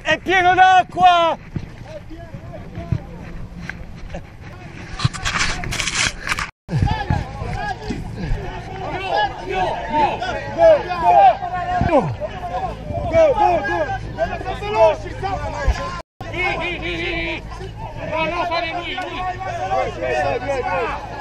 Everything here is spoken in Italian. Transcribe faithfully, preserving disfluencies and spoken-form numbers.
È pieno d'acqua! Go, go, go! Veloci, veloci! No, no, fare lui, lui!